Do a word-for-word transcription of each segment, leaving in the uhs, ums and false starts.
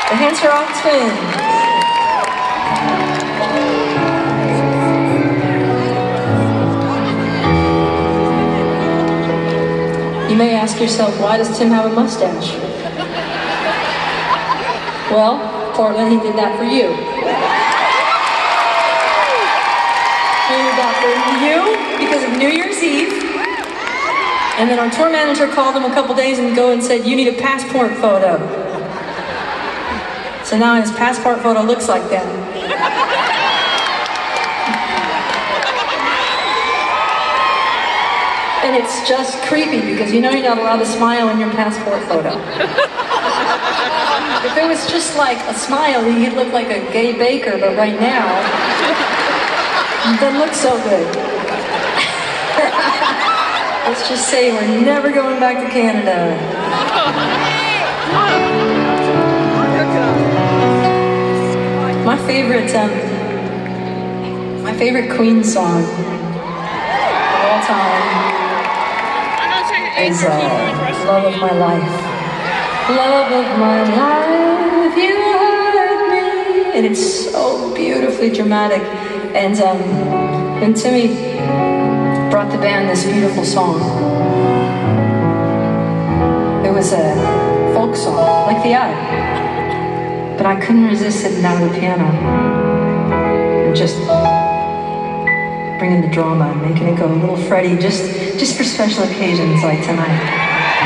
The Hands Are Off Twins. You may ask yourself, why does Tim have a mustache? Well, Portland, he did that for you. He did that for you because of New Year's Eve. And then our tour manager called him a couple days ago and said, you need a passport photo. So now his passport photo looks like that. And it's just creepy because you know you're not allowed to smile in your passport photo. If it was just like a smile, he'd look like a gay baker, but right now, it doesn't look so good. Let's just say we're never going back to Canada. My favorite, um, my favorite Queen song of all time is uh, Love of My Life. Love of my life, you heard me. And it's so beautifully dramatic. And um, when Timmy brought the band this beautiful song, it was a folk song, like The Eye. But I couldn't resist sitting down at the piano and just bringing the drama and making it go a little Freddie, just, just for special occasions like tonight.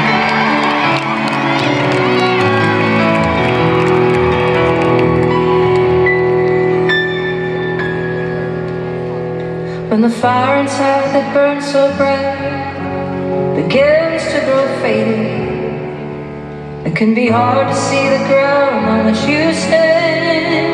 When the fire inside that burns so bright begins to grow faded, it can be hard to see the ground on which you stand.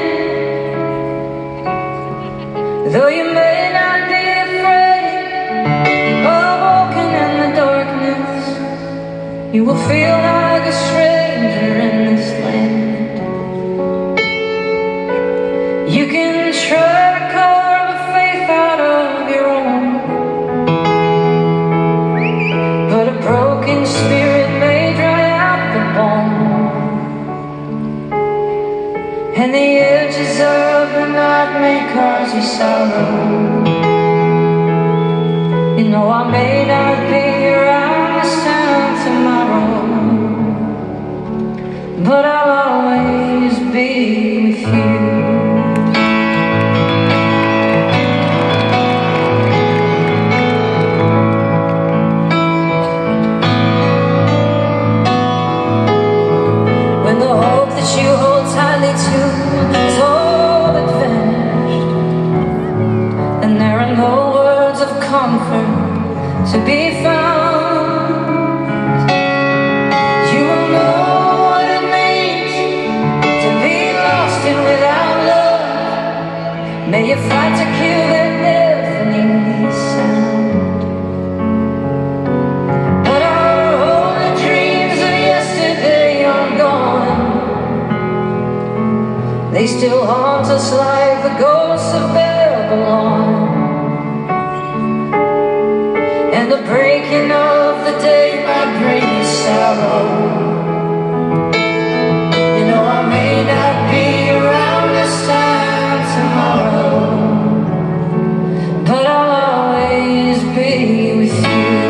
Though you may not be afraid of walking in the darkness, you will feel like a stranger in this land. You can try to carve a faith out of your own, but a broken spirit may dry out the bone, and the edges of the night may cause you sorrow. You know I may not be around this time tomorrow, but I'll always be with you. When the hope that you hold tightly to is all but vanished, and there are no words of comfort to be found, you will know what it means to be lost and without love. May you fight to kill that deafening sound. But our holy dreams of yesterday are gone. They still haunt us like the ghosts of Babylon. And the breaking of the day might bring you sorrow. You know I may not be around this time tomorrow, but I'll always be with you.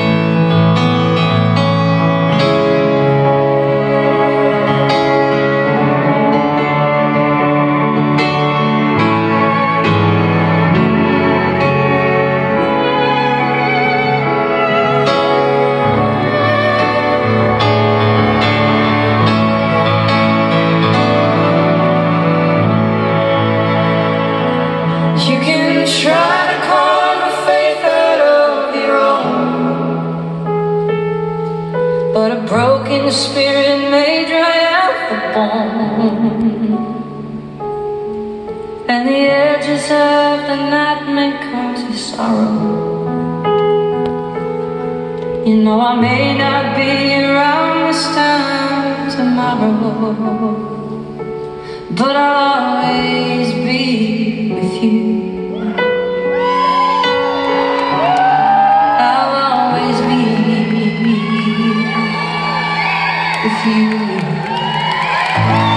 Try to carve a faith out of your own, but a broken spirit may dry out the bone, and the edges of the night may cause you sorrow. You know I may not be around this time tomorrow, but I'll always be with you. With you.